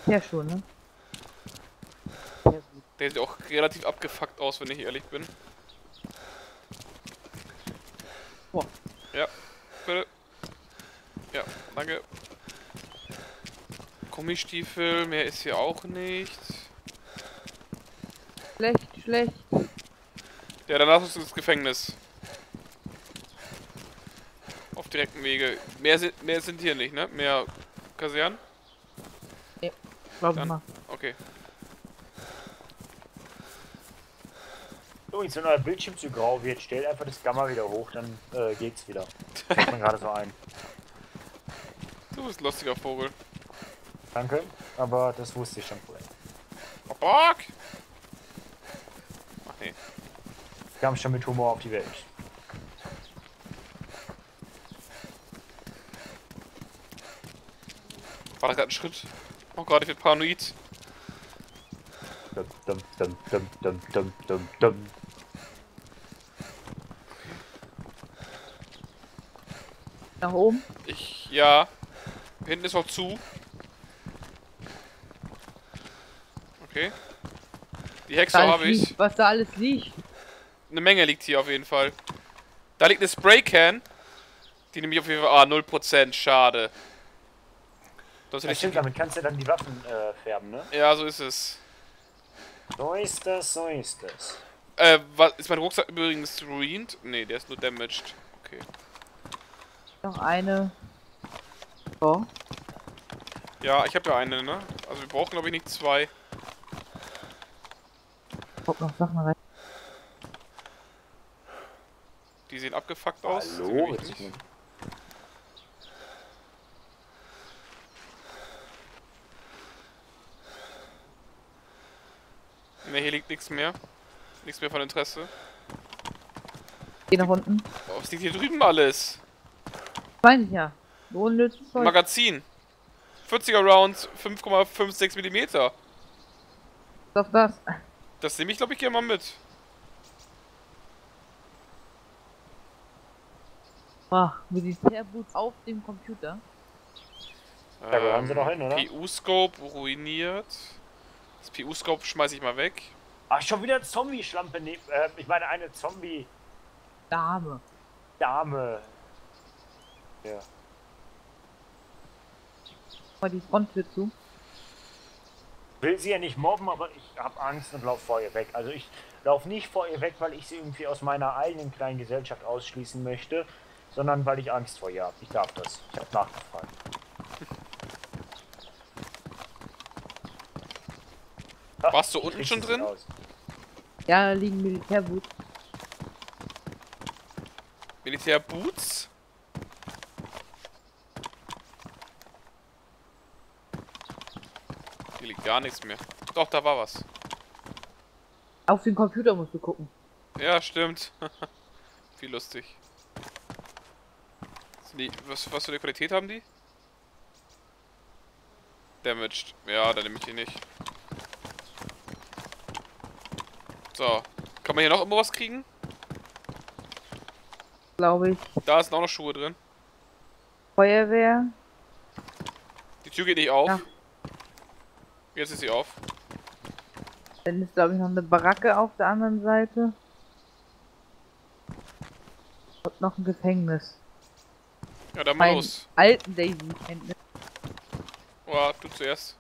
Militärschuhe, ne? Sehr gut. Der sieht auch relativ abgefuckt aus, wenn ich ehrlich bin. Boah. Ja, bitte. Ja, danke. Gummistiefel, mehr ist hier auch nicht. Schlecht, schlecht. Ja, dann lass uns ins Gefängnis. Auf direktem Wege. Mehr sind hier nicht, ne? Mehr Kasernen? Ja, glaub ich Dann, mal. okay. Übrigens, wenn euer Bildschirm zu grau wird, stellt einfach das Gamma wieder hoch, dann geht's wieder. Fällt mir gerade so ein. Du bist ein lustiger Vogel. Danke, aber das wusste ich schon vorher. Oh, Bock! Ach nee. Wir haben schon mit Humor auf die Welt. War da gerade ein Schritt? Oh Gott, ich bin paranoid. Dum, dum, dum, dum, dum, dum, dum, dum. Nach oben. Ja. Hinten ist noch zu. Okay. Die Hexe Da habe ich. liegt, was da alles liegt. Eine Menge liegt hier auf jeden Fall. Da liegt eine Spraycan. Die nehme ich auf jeden Fall. Ah, 0%. Schade. Das Ja, hätte stimmt, ich. damit kannst du dann die Waffen färben, ne? Ja, so ist es. So ist das, so ist das. Was, ist mein Rucksack übrigens ruined? Nee, der ist nur damaged. Okay. Noch eine. So. Ja, ich habe ja eine, ne? Also wir brauchen, glaube ich, nicht zwei. Guck noch Sachen rein. Die sehen abgefuckt aus. Die Hallo, nehme ich jetzt nicht. Ne, hier liegt nichts mehr. Nichts mehr von Interesse. Geh nach unten. Oh, was liegt hier drüben alles? Meine ich ja. So unnützes Zeug. Magazin. 40er Rounds, 5,56 mm. Auf das. Das nehme ich, glaube ich, gerne mal mit. Ach, Militärboots auf dem Computer. Da gehören sie doch hin, oder? PU-Scope ruiniert. Das PU-Scope schmeiße ich mal weg. Ach, schon wieder Zombie-Schlampe nehmen. Ich meine, eine Zombie-Dame. Dame. Ja. Mal die Fronttür zu. Will sie ja nicht mobben, aber ich habe Angst und laufe vor ihr weg. Also ich laufe nicht vor ihr weg, weil ich sie irgendwie aus meiner eigenen kleinen Gesellschaft ausschließen möchte, sondern weil ich Angst vor ihr habe. Ich darf das. Ich habe nachgefragt. Ach, Warst du wie unten kriegst schon du sie drin? aus? Ja, da liegen Militärboots. Militärboots? Hier liegt gar nichts mehr. Doch, da war was. Auf den Computer musst du gucken. Ja, stimmt. Wie lustig. Was für eine Qualität haben die? Damaged. Ja, dann nehme ich die nicht. So. Kann man hier noch irgendwo was kriegen? Glaube ich. Da sind auch noch Schuhe drin. Feuerwehr. Die Tür geht nicht auf. Ja. Jetzt ist sie auf. Dann ist, glaube ich, noch eine Baracke auf der anderen Seite. Und noch ein Gefängnis. Ja, dann mal Einen los. alten Daisy-Kenntnis. Oh, du zuerst.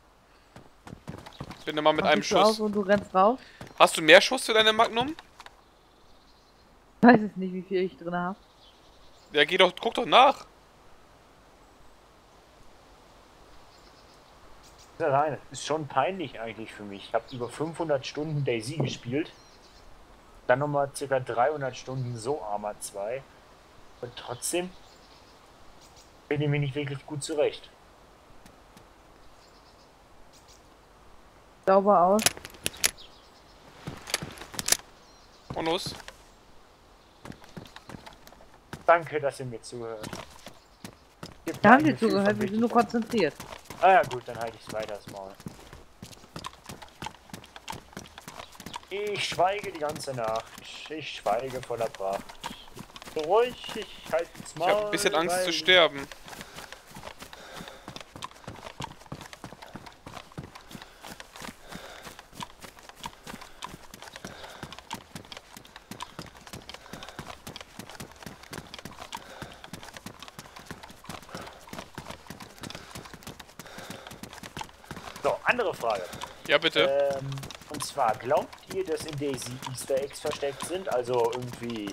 Bin immer mit einem Machst du aus Schuss. und du rennst raus. Hast du mehr Schuss für deine Magnum? Ich weiß es nicht, wie viel ich drin habe. Ja, guck doch nach. Alleine. Ist schon peinlich eigentlich für mich. Ich habe über 500 Stunden Daisy gespielt. Dann nochmal ca. 300 Stunden So Arma 2. Und trotzdem bin ich mir nicht wirklich gut zurecht. Sauber aus. Und los. Danke, dass ihr mir zuhört. Gibt Da mir haben ein wir Gefühl zugehört, von wir sind nur Wichtigkeit. konzentriert. Ah ja gut, dann halte ich es weiter das Maul. Ich schweige die ganze Nacht. Ich schweige voller Pracht. Ruhig, ich halte das Ich Maul. habe ein bisschen Angst weil- zu sterben. So, andere Frage. Ja, bitte. Und zwar, glaubt ihr, dass in Daisy Easter Eggs versteckt sind? Also irgendwie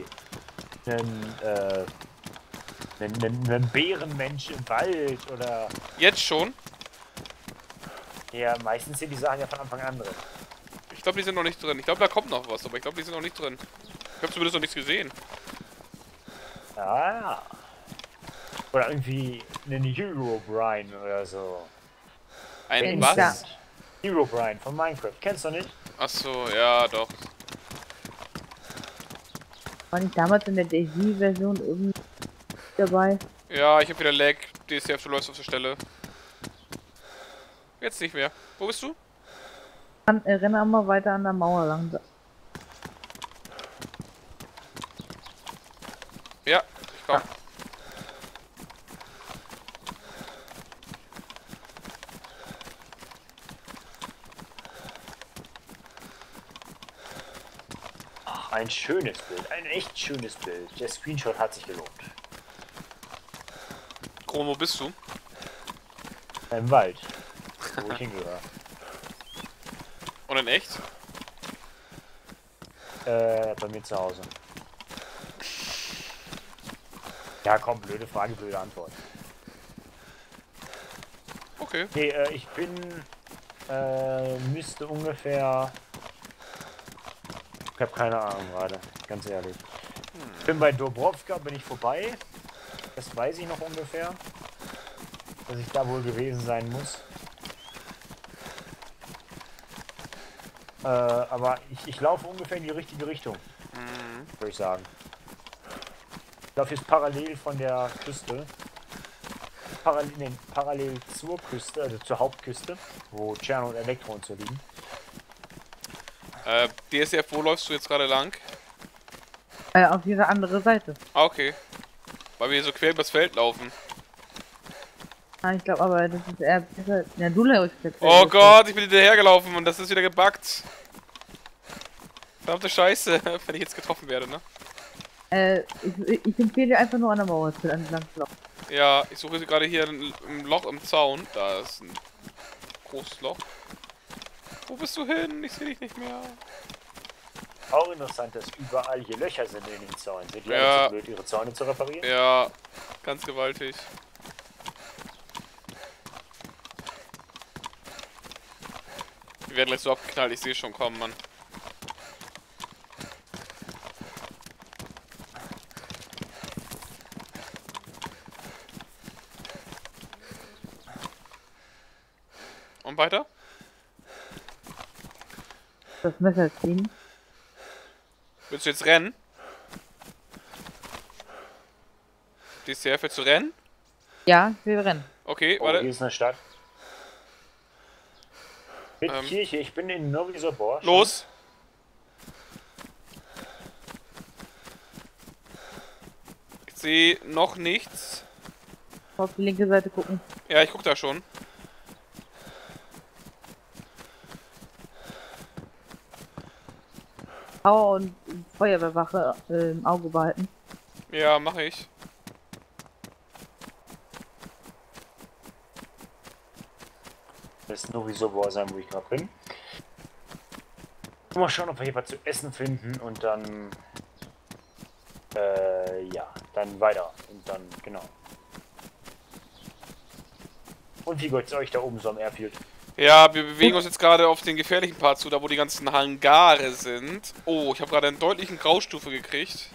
ein Bärenmensch im Wald oder... Jetzt schon? Ja, meistens sind die Sachen ja von Anfang an drin. Ich glaube, die sind noch nicht drin. Ich glaube, da kommt noch was, aber ich glaube, die sind noch nicht drin. Ich habe zumindest noch nichts gesehen. Ah. Oder irgendwie einen Herobrine oder so. Ein Ja. was? Herobrine von Minecraft. Kennst du nicht? Achso, ja, doch. War nicht damals in der Daisy-Version irgendwie dabei? Ja, ich habe wieder Lag. DCF, du läufst auf der Stelle. Jetzt nicht mehr. Wo bist du? Dann renne mal weiter an der Mauer lang. Ja, ich komm. Ach, ein schönes Bild. Ein echt schönes Bild. Der Screenshot hat sich gelohnt. Kron, wo bist du? Im Wald. Wo ich hingehöre. Und in echt? Bei mir zu Hause. Ja, komm, blöde Frage, blöde Antwort. Okay. Nee, ich bin, müsste ungefähr... Ich habe keine Ahnung gerade, ganz ehrlich. Ich bin bei Dobrovka, bin ich vorbei. Das weiß ich noch ungefähr. Dass ich da wohl gewesen sein muss. Aber ich laufe ungefähr in die richtige Richtung, würde ich sagen. Ich laufe jetzt parallel von der Küste. Parallel zur Küste, also zur Hauptküste, wo Tscherno und Elektro und so liegen. DSF, wo läufst du jetzt gerade lang? Auf diese andere Seite. Ah, okay. Weil wir so quer übers Feld laufen. Ah, ich glaube aber, das ist eher besser. Ja, du läufst jetzt. Oh Gott, ich bin hinterhergelaufen und das ist wieder gebuggt. Verdammte Scheiße, wenn ich jetzt getroffen werde, ne? Ich empfehle dir einfach nur an der Mauer zu entlang zu laufen. Ja, ich suche gerade hier ein Loch im Zaun. Da ist ein großes Loch. Wo bist du hin? Ich sehe dich nicht mehr. Auch interessant, dass überall hier Löcher sind in den Zäunen. Sind die Ja. alle zu blöd, ihre Zäune zu reparieren? Ja, ganz gewaltig. Wir werden gleich so abgeknallt, ich sehe schon kommen, Mann. Und weiter? Das Messer ziehen. Willst du jetzt rennen? DCF, willst du rennen? Ja, wir rennen. Okay, Oh, hier warte. ist eine Stadt. Mit Ähm. Kirche, ich bin in Novi Sobor. Los! Ich sehe noch nichts. Auf die linke Seite gucken. Ja, ich guck da schon. Power und Feuerwehrwache im Auge behalten. Ja, mache ich. Das ist Novi Sobor sein, wo ich gerade bin. Mal schauen, ob wir hier was zu essen finden und dann... ja, dann weiter. Und dann, genau. Und wie geht's euch da oben so am Airfield? Ja, wir bewegen uns jetzt gerade auf den gefährlichen Part zu, da wo die ganzen Hangare sind. Oh, ich habe gerade einen deutlichen Graustufe gekriegt.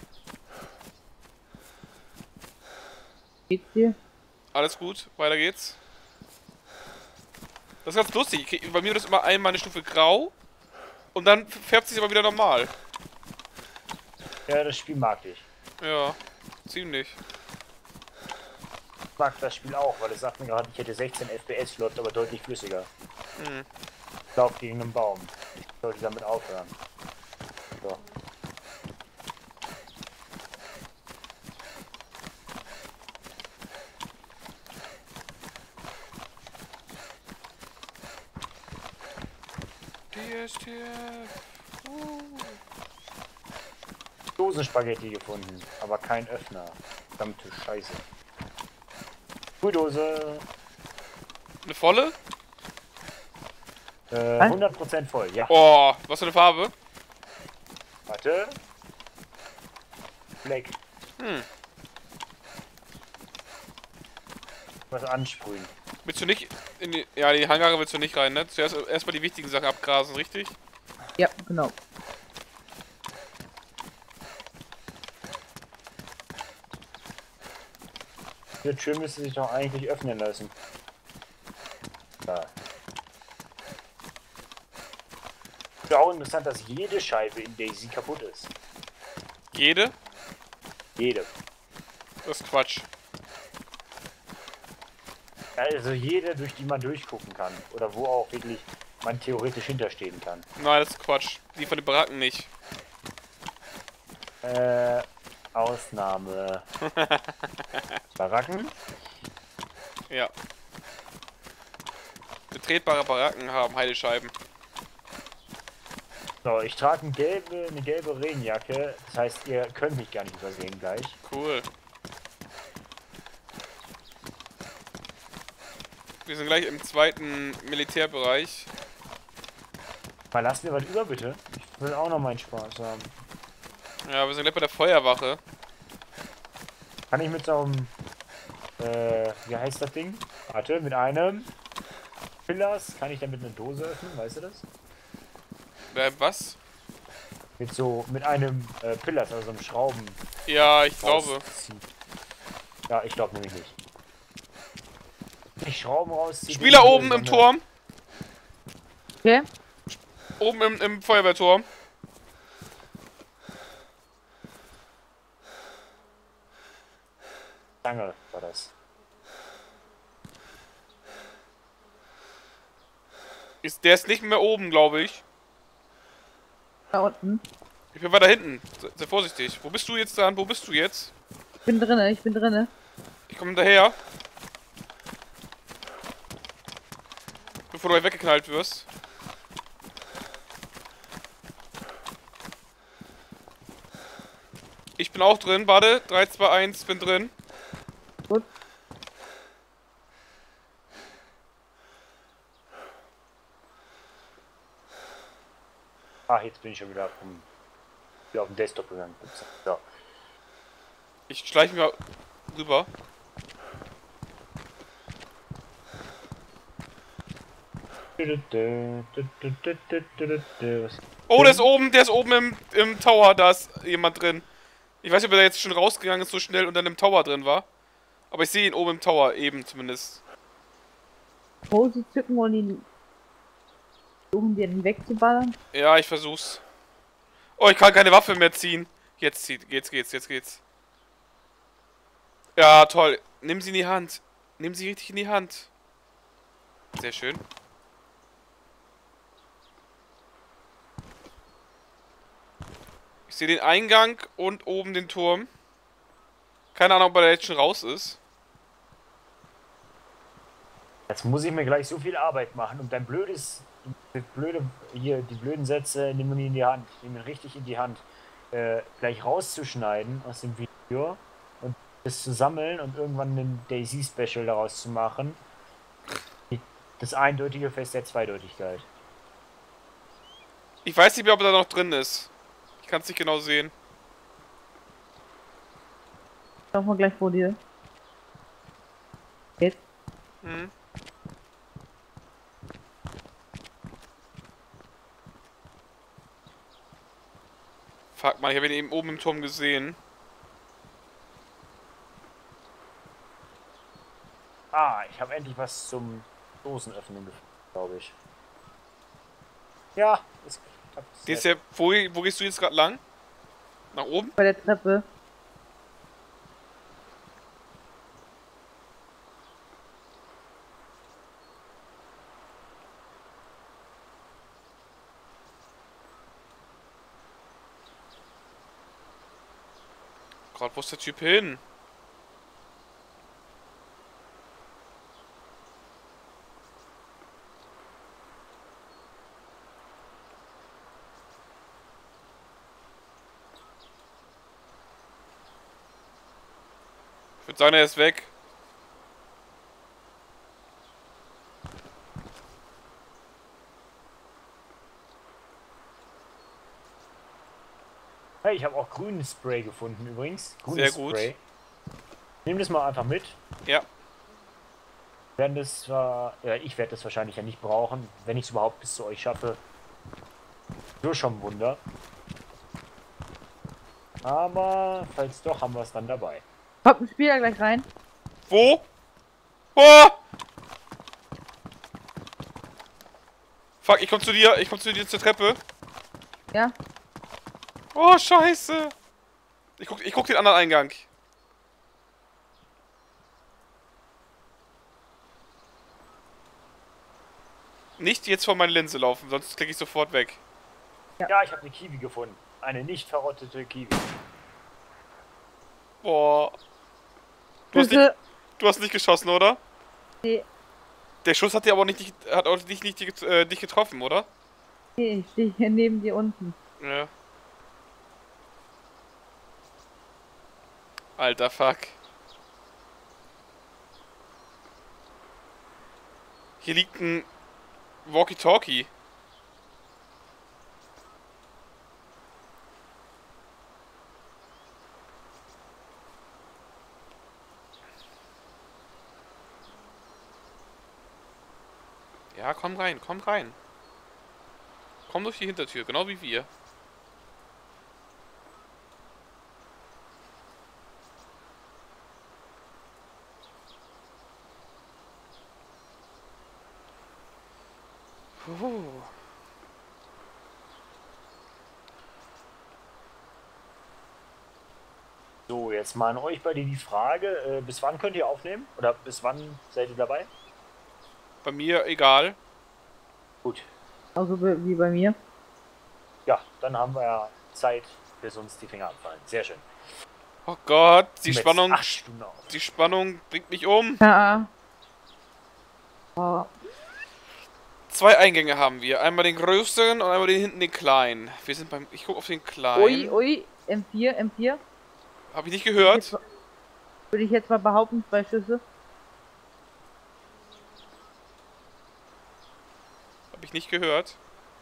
Geht's dir? Alles gut, weiter geht's. Das ist ganz lustig. Bei mir wird das immer einmal eine Stufe grau und dann färbt sich aber wieder normal. Ja, das Spiel mag ich. Ja, ziemlich. Ich mag das Spiel auch, weil es sagt mir gerade, ich hätte 16 FPS, läuft aber deutlich flüssiger. Hm. Ich lauf gegen einen Baum. Ich sollte damit aufhören. So. DSTF. Dosenspaghetti gefunden, aber kein Öffner. Verdammte Scheiße. Dose. Eine volle? Was? 100% voll, ja. Oh, was für eine Farbe? Warte. Black. Was ansprühen. Willst du nicht in die... Ja, die Hangare willst du nicht rein, ne? Zuerst erstmal die wichtigen Sachen abgrasen, richtig? Ja, genau. Die Tür müsste sich doch eigentlich öffnen lassen. Da. Ist auch interessant, dass jede Scheibe in Daisy kaputt ist. Jede? Jede. Das ist Quatsch. Also jede, durch die man durchgucken kann. Oder wo auch wirklich man theoretisch hinterstehen kann. Nein, das ist Quatsch. Die von den Baracken nicht. Ausnahme. Baracken? Ja. Betretbare Baracken haben Heidescheiben. So, ich trage eine gelbe Regenjacke. Das heißt, ihr könnt mich gar nicht übersehen gleich. Cool. Wir sind gleich im zweiten Militärbereich. Mal lass mir was über, bitte. Ich will auch noch meinen Spaß haben. Ja, wir sind gleich bei der Feuerwache. Kann ich mit so einem, wie heißt das Ding? Warte, mit einem Pillars, kann ich damit eine Dose öffnen, weißt du das? Was? Mit einem Pillars, also so einem Schrauben. Ja, ich glaube. rausziehen. Ja, ich glaube nämlich nicht. Ich Schrauben rausziehen. Spieler oben im Turm. Okay. Oben im Feuerwehrturm. Zange war das. Der ist nicht mehr oben, glaube ich. Da unten. Ich bin weiter hinten. Sei vorsichtig. Wo bist du jetzt dran? Wo bist du jetzt? Ich bin drinne, ich bin drinne. Ich komme hinterher. Bevor du weggeknallt wirst. Ich bin auch drin. Warte. 3, 2, 1. Bin drin. Gut. Ah, jetzt bin ich schon wieder auf den Desktop gegangen. So. Ich schleiche mich mal rüber. Oh, der ist oben im Tower. Da ist jemand drin. Ich weiß nicht, ob er da jetzt schon rausgegangen ist so schnell und dann im Tower drin war. Aber ich sehe ihn oben im Tower, eben zumindest. Wo sie zücken und ihn versuchen, den wegzuballern. Ja, ich versuch's. Oh, ich kann keine Waffe mehr ziehen. Jetzt geht's. Ja, toll. Nimm sie in die Hand. Nimm sie richtig in die Hand. Sehr schön. Ich sehe den Eingang und oben den Turm. Keine Ahnung, ob er jetzt schon raus ist. Jetzt muss ich mir gleich so viel Arbeit machen, um dein die blöden Sätze, nimm ihn in die Hand, nimm ihn richtig in die Hand, gleich rauszuschneiden aus dem Video und das zu sammeln und irgendwann ein Daisy-Special daraus zu machen. Das eindeutige Fest der Zweideutigkeit. Ich weiß nicht mehr, ob er da noch drin ist. Ich kann es nicht genau sehen. Schauen wir gleich vor dir. Jetzt. Hm. Fuck mal, ich habe ihn eben oben im Turm gesehen. Ah, ich habe endlich was zum Dosenöffnen gefunden, glaube ich. Ja, ist Die ist ja, wo gehst du jetzt gerade lang? Nach oben? Bei der Treppe. Gott, wo ist der Typ hin? Ich würde sagen, er ist weg. Hey, ich habe auch grünen Spray gefunden übrigens. Grünes Sehr gut. Spray. Nimm das mal einfach mit. Ja. Werden das zwar, ja, ich werde das wahrscheinlich ja nicht brauchen, wenn ich es überhaupt bis zu euch schaffe. So schon ein Wunder. Aber falls doch, haben wir es dann dabei. Kommt ein Spieler gleich rein. Wo? Oh! Fuck, ich komm zu dir zur Treppe. Ja. Oh, scheiße. Ich guck den anderen Eingang. Nicht jetzt vor meine Linse laufen, sonst klicke ich sofort weg. Ja, ich habe eine Kiwi gefunden. Eine nicht verrottete Kiwi. Boah. Schüsse. Du hast nicht geschossen, oder? Nee, Der Schuss hat dir aber nicht, hat auch nicht dich getroffen, oder? nee, ich stehe hier neben dir unten. Ja. Alter, fuck. Hier liegt ein Walkie-Talkie. Ja, komm rein, komm rein. Komm durch die Hintertür, genau wie wir. Puh. So, jetzt mal an euch beide die Frage, bis wann könnt ihr aufnehmen? Oder bis wann seid ihr dabei? Bei mir egal. Gut. Also wie bei mir. Ja, dann haben wir ja Zeit, bis uns die Finger abfallen. Sehr schön. Oh Gott, die Jetzt Spannung, 8 Stunden auf. die Spannung bringt mich um. Ja. Oh, 2 Eingänge haben wir. Einmal den größeren und einmal den hinten den kleinen. Wir sind beim. Ich gucke auf den kleinen. ui, ui, M4. Hab ich nicht gehört? Würde ich jetzt mal behaupten, 2 Schüsse. Hab ich nicht gehört.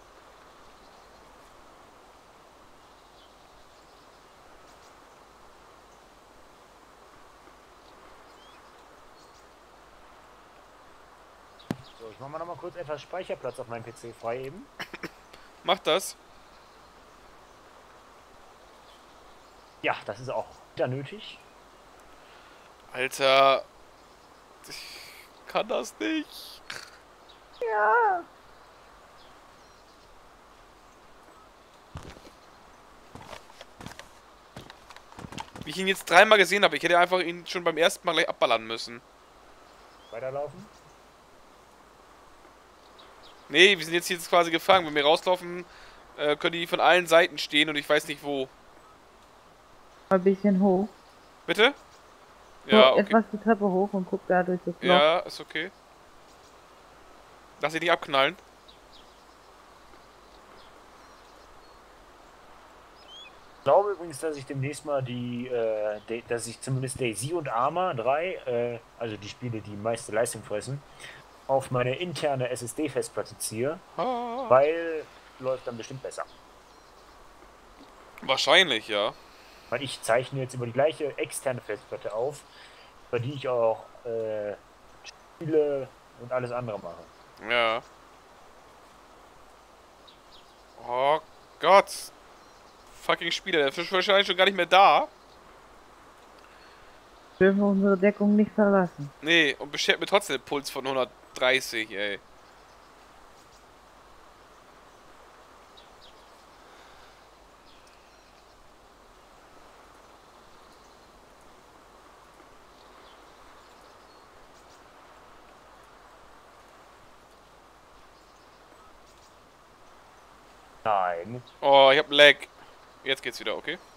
So, ich mache mal noch mal kurz etwas Speicherplatz auf meinem PC frei eben. Mach das. Ja, das ist auch wieder nötig. Alter. Ich kann das nicht. Ja. Wie ich ihn jetzt 3-mal gesehen habe. Ich hätte einfach ihn schon beim ersten Mal gleich abballern müssen. Weiterlaufen. Nee, wir sind jetzt hier quasi gefangen. Wenn wir rauslaufen, können die von allen Seiten stehen und ich weiß nicht wo. Mal ein bisschen hoch. Bitte? So, Ja, okay. etwas die Treppe hoch und guck da durch das Loch. Ja, ist okay. Lass dich nicht abknallen. Ich glaube übrigens, dass ich demnächst mal dass ich zumindest DayZ und Arma 3, also die Spiele, die meiste Leistung fressen, auf meine interne SSD-Festplatte ziehe, Ah. weil läuft dann bestimmt besser. Wahrscheinlich, ja. Weil ich zeichne jetzt über die gleiche externe Festplatte auf, über die ich auch Spiele und alles andere mache. Ja. Oh Gott. Fucking Spieler, der ist wahrscheinlich schon gar nicht mehr da. Dürfen wir unsere Deckung nicht verlassen. Nee, und beschert mir trotzdem den Puls von 130, ey. Nein. Oh, ich hab Lag. Jetzt geht's wieder, okay?